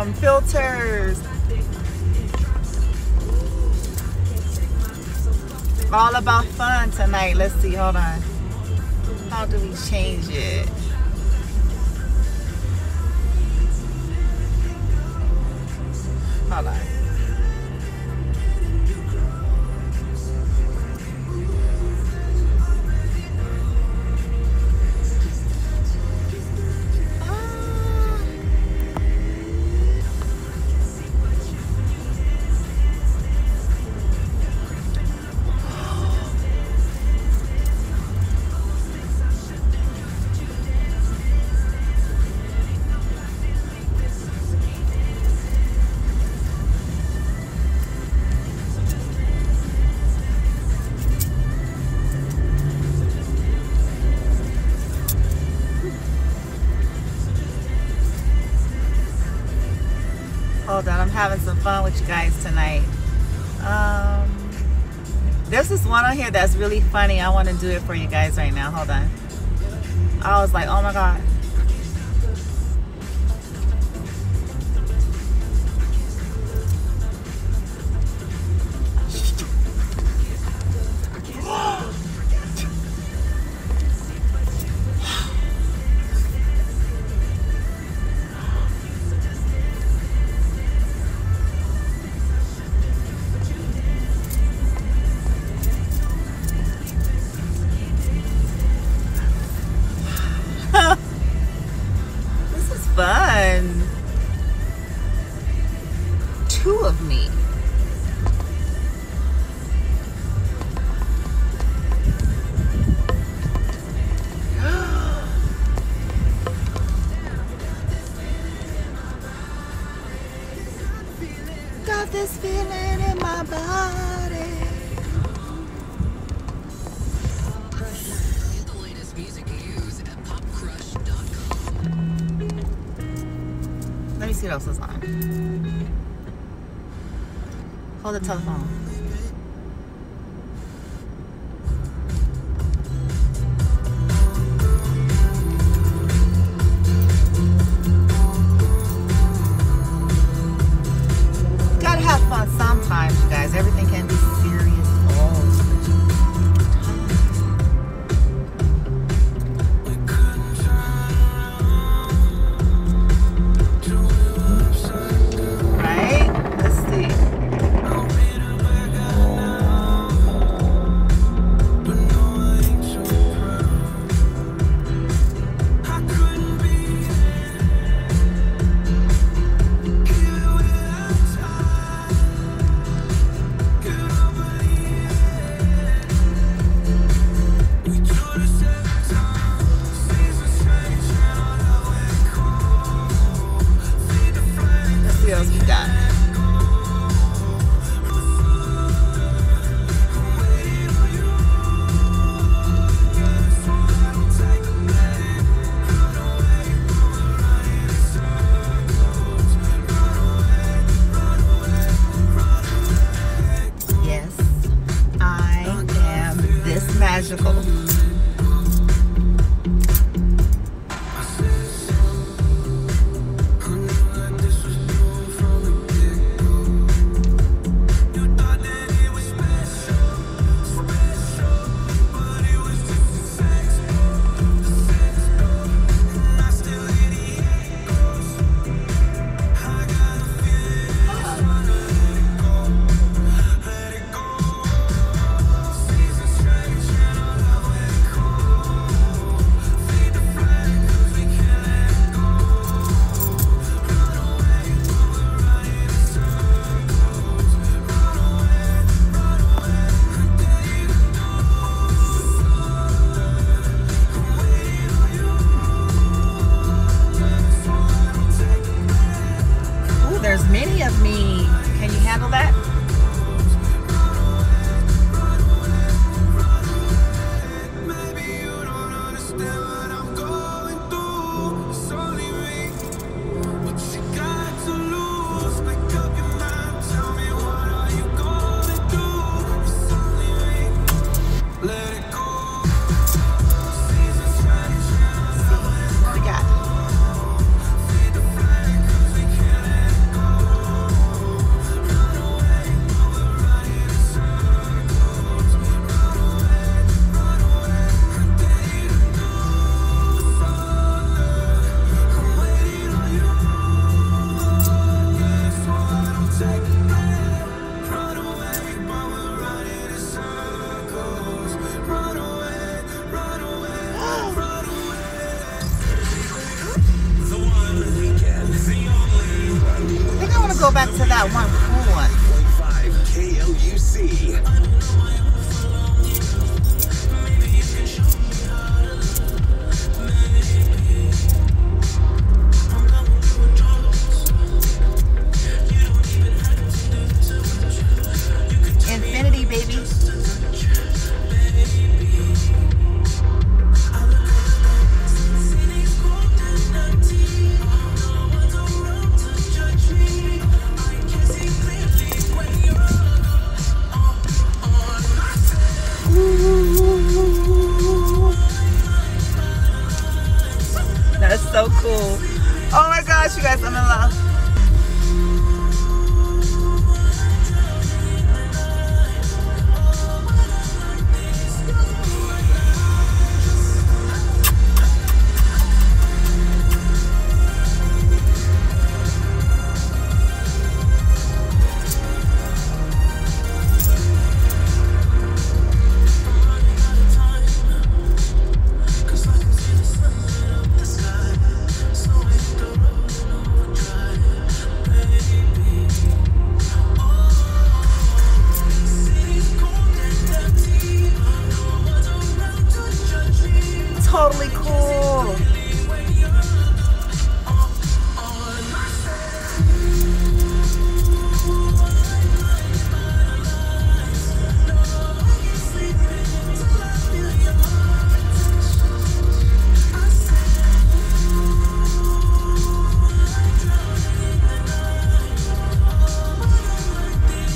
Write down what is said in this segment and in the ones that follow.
filters. All about fun tonight. Let's see, hold on. How do we change it? Hold on. Hold on, I'm having some fun with you guys tonight. There's this one on here that's really funny. I want to do it for you guys right now. Hold on. I was like, oh my God. Fun. Two of me. Got this feeling in my body. Get the latest music news at popcrush.com. Let me see what else is on. Hold the telephone. Gotta have fun sometimes, you guys. Everything can be serious all the magical.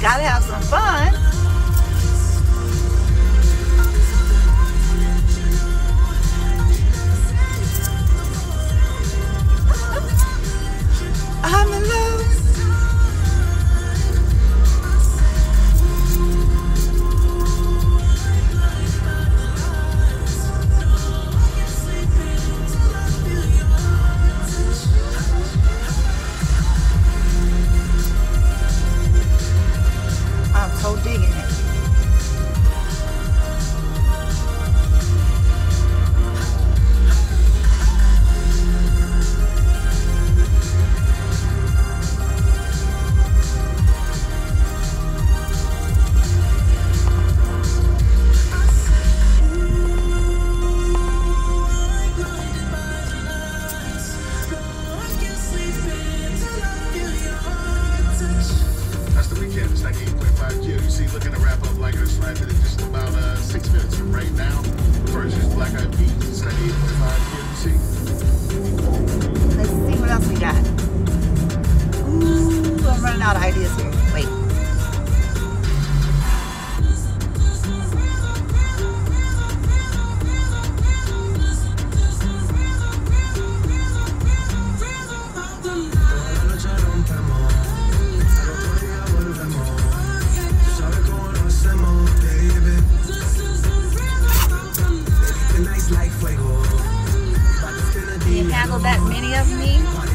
Gotta have some fun. I'm in love. I'm so digging it. That's the weekend. It's 98.5 QC. Looking to wrap up like this right in just about 6 minutes from right now. First is Black Eyed Peas. It's 98.5 QC. Let's see what else we got. Ooh, I'm running out of ideas here. Wait. Can you handle that many of me?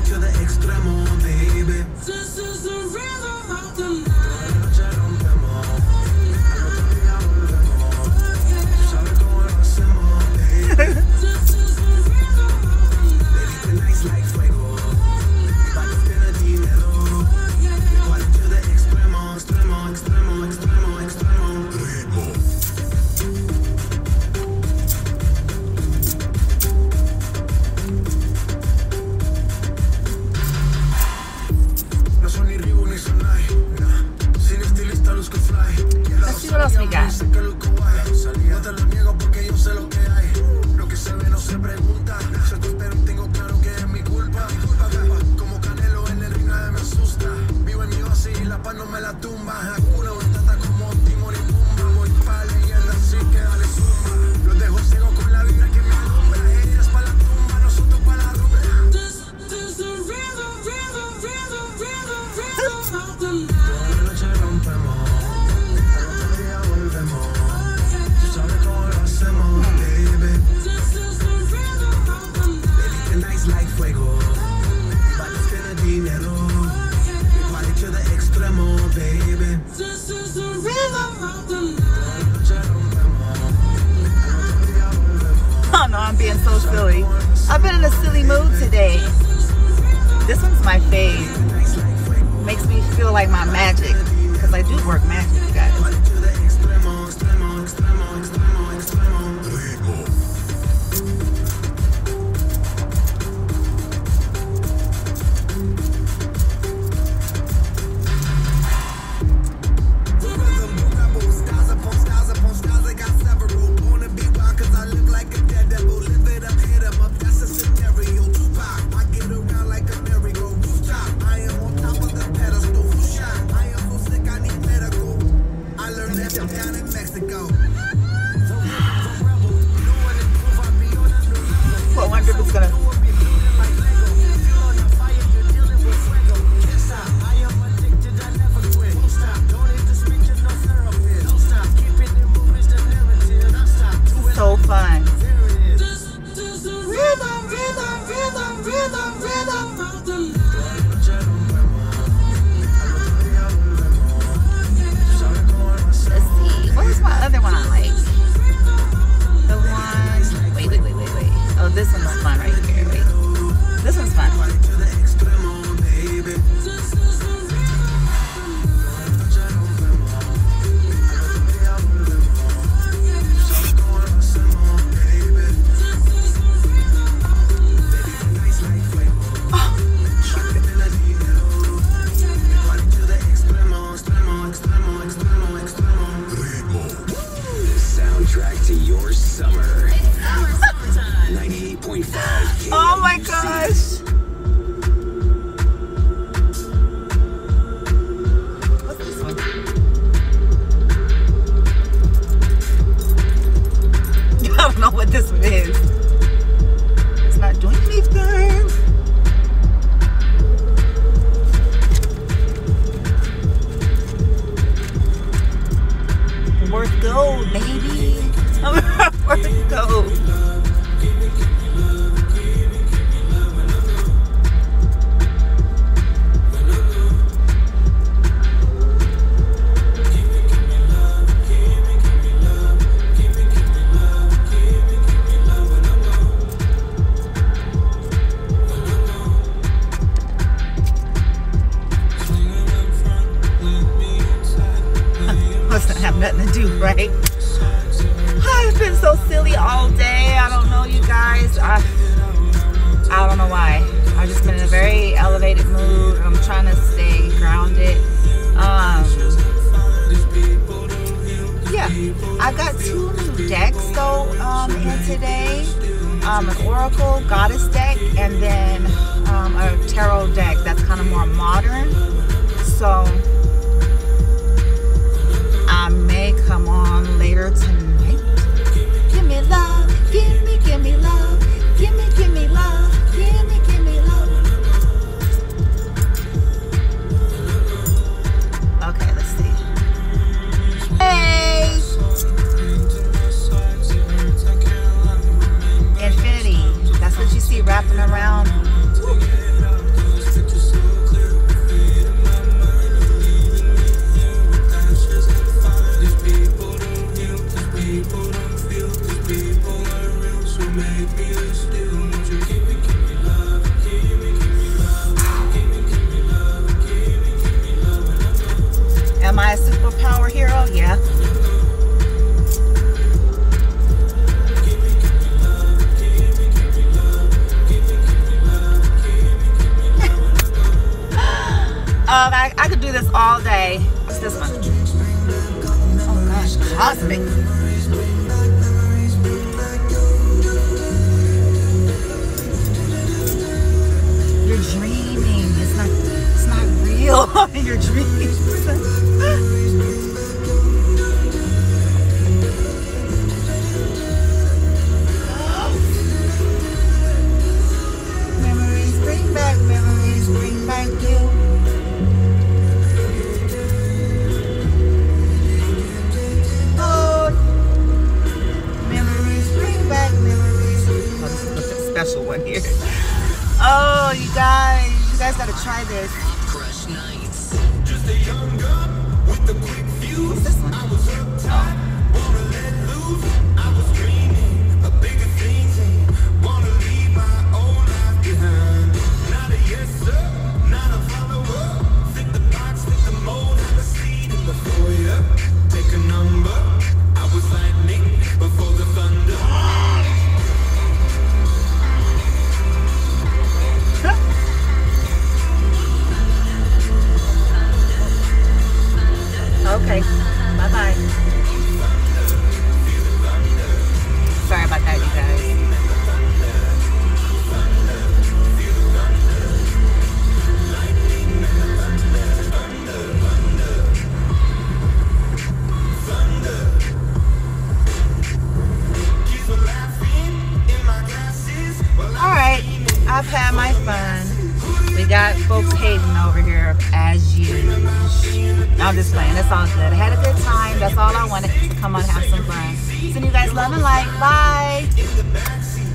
Let's see what else we got. Oh no, I'm being so silly. I've been in a silly mood today. This one's my fave. Makes me feel like my magic, because I do work magic, you guys. gold, baby. I'm worth gold. Have nothing to do, right? I've been so silly all day. I don't know, you guys. I don't know why. I've just been in a very elevated mood. I'm trying to stay grounded. Yeah, I got 2 new decks though in today. An Oracle Goddess deck, and then a Tarot deck that's kind of more modern. So I may come on later tonight. Give me love, give me love, give me love, give me love. Okay, let's see. Hey! Infinity, that's what you see wrapping around. Woo. Am I a superpower hero? Yeah. I could do this all day. What's this one? Oh gosh, cosmic. You're dreaming. It's not real. You're dreaming. Memories bring back you. Oh, memories bring back memories. Oh, this is a special one here. Oh, you guys gotta try this. What's this one? Oh. Okay, bye-bye. Sorry about that, you guys. Alright, I've had my fun. We got folks hating over here, as usual. I'm just playing. It's all good. I had a good time. That's all I wanted. Come on, have some fun. Send you guys love and light. Bye.